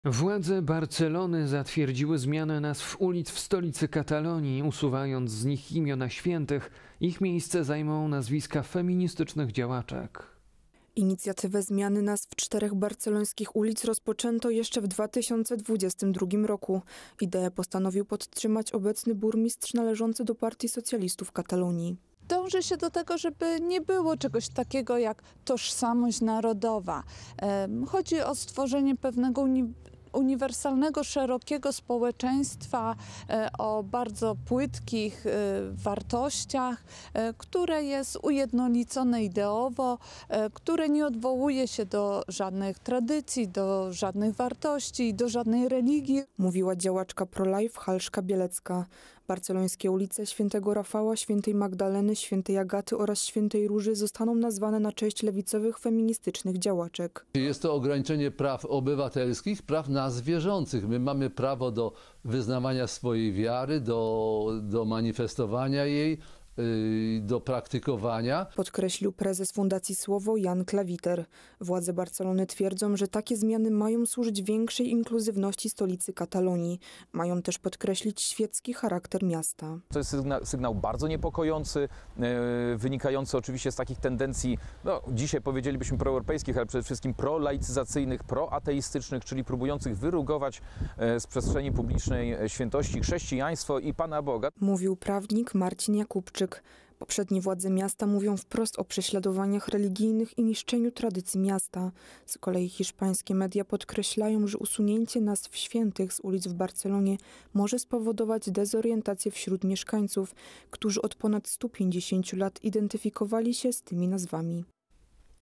Władze Barcelony zatwierdziły zmianę nazw ulic w stolicy Katalonii, usuwając z nich imiona świętych. Ich miejsce zajmą nazwiska feministycznych działaczek. Inicjatywę zmiany nazw 4 barcelońskich ulic rozpoczęto jeszcze w 2022 roku. Ideę postanowił podtrzymać obecny burmistrz należący do Partii Socjalistów Katalonii. Dąży się do tego, żeby nie było czegoś takiego jak tożsamość narodowa. Chodzi o stworzenie pewnego uniwersalnego, szerokiego społeczeństwa o bardzo płytkich wartościach, które jest ujednolicone ideowo, które nie odwołuje się do żadnych tradycji, do żadnych wartości, do żadnej religii. Mówiła działaczka pro-life Halszka Bielecka. Barcelońskie ulice Świętego Rafała, Świętej Magdaleny, Świętej Agaty oraz Świętej Róży zostaną nazwane na cześć lewicowych feministycznych działaczek. Jest to ograniczenie praw obywatelskich, praw nas wierzących. My mamy prawo do wyznawania swojej wiary, do manifestowania jej, do praktykowania. Podkreślił prezes Fundacji Słowo Jan Klawiter. Władze Barcelony twierdzą, że takie zmiany mają służyć większej inkluzywności stolicy Katalonii. Mają też podkreślić świecki charakter miasta. To jest sygnał bardzo niepokojący, wynikający oczywiście z takich tendencji, dzisiaj powiedzielibyśmy proeuropejskich, ale przede wszystkim prolaicyzacyjnych, proateistycznych, czyli próbujących wyrugować z przestrzeni publicznej świętości chrześcijaństwo i Pana Boga. Mówił prawnik Marcin Jakubczyk. Poprzednie władze miasta mówią wprost o prześladowaniach religijnych i niszczeniu tradycji miasta. Z kolei hiszpańskie media podkreślają, że usunięcie nazw świętych z ulic w Barcelonie może spowodować dezorientację wśród mieszkańców, którzy od ponad 150 lat identyfikowali się z tymi nazwami.